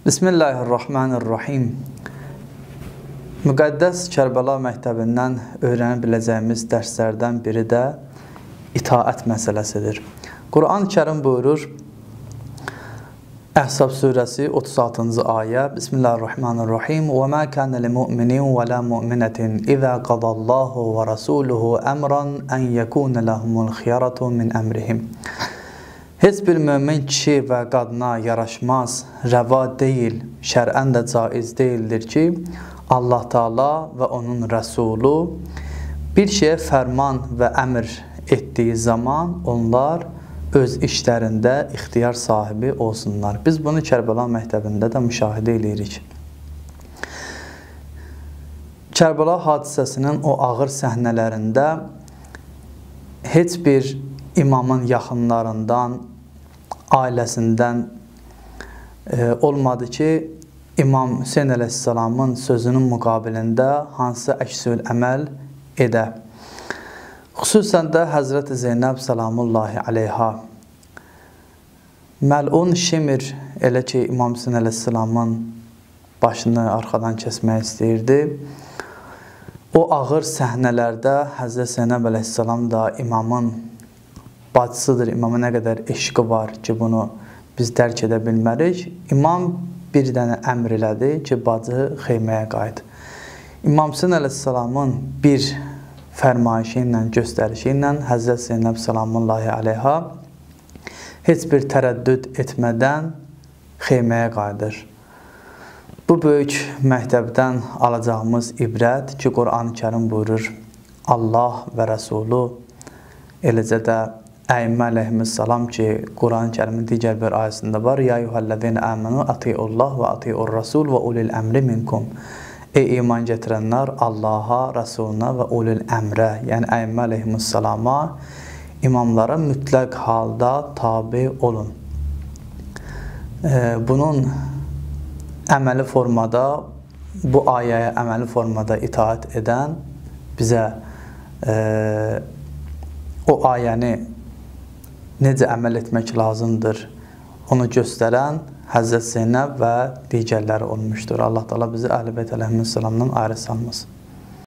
Bismillahirrahmanirrahim. Müqəddəs Kərbəla məktəbindən öyrənə biləcəyimiz dərslərdən biri də itaət məsələsidir. Quran-ı Kərim buyurur, Əhzab surəsi 36-cı ayə, Bismillahirrahmanirrahim. وَمَا كَانَ لِمُؤْمِنٍ وَلَا مُؤْمِنَةٍ إِذَا قَضَى اللَّهُ وَرَسُولُهُ أَمْرًا أَنْ يَكُونَ لَهُمُ الْخِيَرَةُ مِنْ أَمْرِهِمْ. Heç bir mömin kişi və qadına yaraşmaz, rəva deyil, şərən də caiz deyildir ki, Allah Taala və onun rəsulu bir şeyə fərman və əmr etdiyi zaman onlar öz işlərində ixtiyar sahibi olsunlar. Biz bunu Kərbəla məktəbində də müşahidə edirik. Kərbəla hadisəsinin o ağır səhnələrində heç bir imamın yaxınlarından, ailəsindən olmadı ki, İmam Hüseyin əleyhissalamın sözünün müqabilində hansı əksül əməl edə. Xüsusən də Həzrəti Zeynəb salamullahi aleyha məlun Şimir elə ki, İmam Hüseyin əleyhissalamın başını arxadan kəsmək istəyirdi. O ağır səhnələrdə Həzrəti Zeynəb əleyhissalam da imamın bacısıdır, imama nə qədər eşqi var ki, bunu biz dərk edə bilmərik. İmam bir dənə əmr elədi ki, bacı xeyməyə qayıt. İmam Hüseyin əleyhissalamın bir fərmayişi ilə, göstərişi ilə Həzrət Zeynəb salamullahi aleyha heç bir tərəddüd etmədən xeyməyə qayıdır. Bu böyük məktəbdən alacağımız ibrət ki, Quran-ı Kərim buyurur, Allah və Rəsulu, eləcə də Əimmə əleyhissalam ki, Quran-ı Kərimin digər bir ayəsində var. Ya eyyuhəl-ləzīnə əmənu atiullah və atiur rasul və ulil əmri minkum. Ey iman gətirənlər, Allaha, Rasuluna və ulil əmrə, yəni Əimmə əleyhissalama, imamlara mütləq halda tabi olun. Bunun əməli formada, bu ayəyə əməli formada itaat edən bizə o ayəni necə əməl etmək lazımdır, onu göstərən Həzrət Zeynəb və digərləri olmuşdur. Allah Taala bizi Əhl-i Beyt əleyhissalamdan ayrı salmasın.